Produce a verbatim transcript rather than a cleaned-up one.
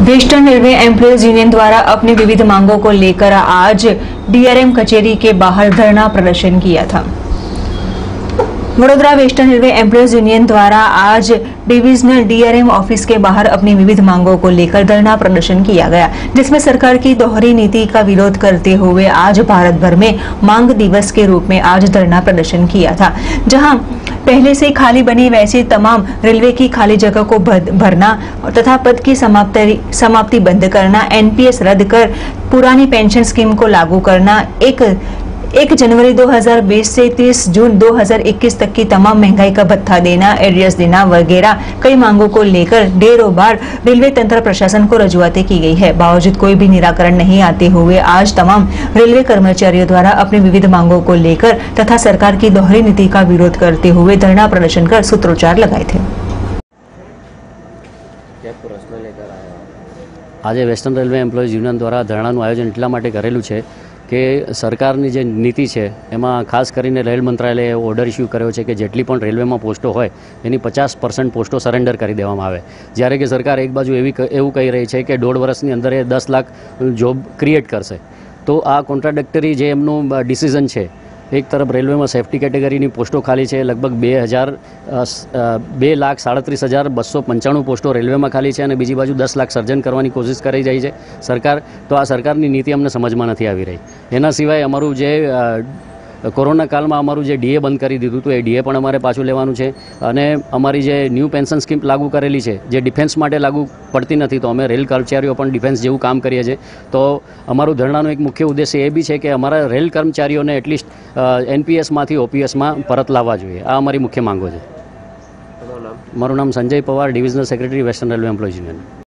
Western railway employees union द्वारा अपनी विविध मांगों को लेकर आज डीआरएम कचेरी के बाहर धरना प्रदर्शन किया था। Vadodara western railway employees union द्वारा आज डिविजनल डीआरएम ऑफिस के बाहर अपनी विविध मांगों को लेकर धरना प्रदर्शन किया गया, जिसमें सरकार की दोहरी नीति का विरोध करते हुए आज भारत भर में मांग दिवस के रूप में आज धरना प्रदर्शन किया था। जहां पहले से खाली बनी वैसी तमाम रेलवे की खाली जगह को भरना तथा पद की समाप्ति समाप्ति बंद करना, एनपीएस रद्द कर पुरानी पेंशन स्कीम को लागू करना, एक एक जनवरी दो हज़ार बीस से तीस जून दो हज़ार इक्कीस तक की तमाम महंगाई का भत्ता देना, एरियर्स देना वगैरह कई मांगों को लेकर ढेरों बार रेलवे तंत्र प्रशासन को रजूआतें की गई है। बावजूद कोई भी निराकरण नहीं आते हुए आज तमाम रेलवे कर्मचारियों द्वारा अपनी विविध मांगों को लेकर तथा सरकार की दोहरी नीति का विरोध करते हुए धरना प्रदर्शन कर सूत्रोच्चार लगाए थे। आज वेस्टर्न रेलवे एम्प्लॉयज यूनियन द्वारा धरणाનું આયોજન એટલા માટે કરેલું છે કે સરકારની જે નીતિ છે એમાં ખાસ કરીને રેલ મંત્રાલયે ઓર્ડર ઇસ્યુ કર્યો છે કે જેટલી પણ રેલવેમાં પોસ્ટો હોય એની પચાસ પર્સન્ટ પોસ્ટો સરેન્ડર કરી દેવામાં આવે, જ્યારે કે સરકાર એક બાજુ એવી એવું કહી રહી છે કે દોઢ વર્ષની અંદર એ દસ લાખ જોબ ક્રિએટ કરશે। તો આ કોન્ટ્રાડિક્ટરી જે એમનું ડિસિઝન છે, एक तरफ रेलवे में सेफ्टी कैटेगरी पोस्टों खाली है, लगभग बे हज़ार बे लाख साड़ीस हज़ार बसो पंचाणु पोस्टों रेलवे में खाली है, बीजी बाजू दस लाख सर्जन करने की कोशिश करी रही है सरकार। तो आ सरकार की नीति अमने समझ में नहीं आ रही। एना सिवाय अमरू जे कोरोना काल में अमरू जे डीए बंद कर दीधुं तो ए डीए पण अमारे पाछुं लेवानुं छे अने अमारी जे न्यू पेन्शन स्कीम लागू करेली है जे डिफेन्स माटे लागू पड़ती नहीं, तो अमे रेल कर्मचारीओ पण डिफेन्स जेवुं काम करीए छीए। तो अमारुं धरणानो एक मुख्य उद्देश्य ए बी छे के अमारा रेल कर्मचारीओने एटलीस्ट एनपीएस मांथी ओपीएस में परत लाववा जोईए। आ अमारी मुख्य मांगो छे। मारुं नाम Sanjay Pawar, divisional secretary western railway employees union.